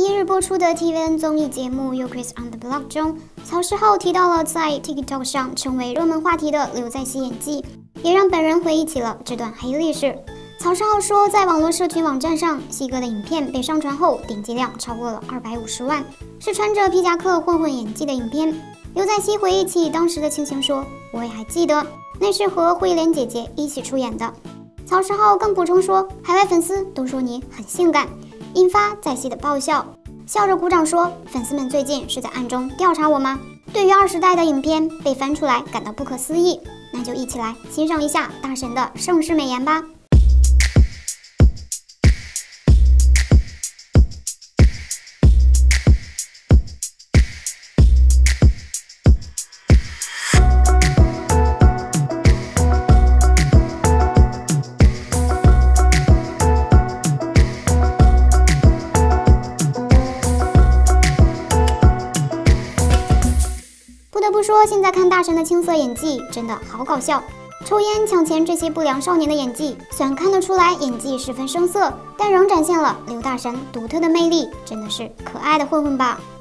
一日播出的 TVN 综艺节目《You Quiz on the Block》中，曹世浩提到了在 TikTok 上成为热门话题的刘在熙演技，也让本人回忆起了这段黑历史。曹世浩说，在网络社群网站上，西哥的影片被上传后，点击量超过了250万，是穿着皮夹克混混演技的影片。刘在熙回忆起当时的情形说：“我也还记得，那是和慧莲姐姐一起出演的。”曹世浩更补充说，海外粉丝都说你很性感，引发在熙的爆笑，笑着鼓掌说：“粉丝们最近是在暗中调查我吗？”对于20代的影片被翻出来感到不可思议，那就一起来欣赏一下大神的盛世美颜吧。不说，现在看大神的青涩演技真的好搞笑，抽烟抢钱这些不良少年的演技，虽然看得出来演技十分生涩，但仍展现了刘大神独特的魅力，真的是可爱的混混吧。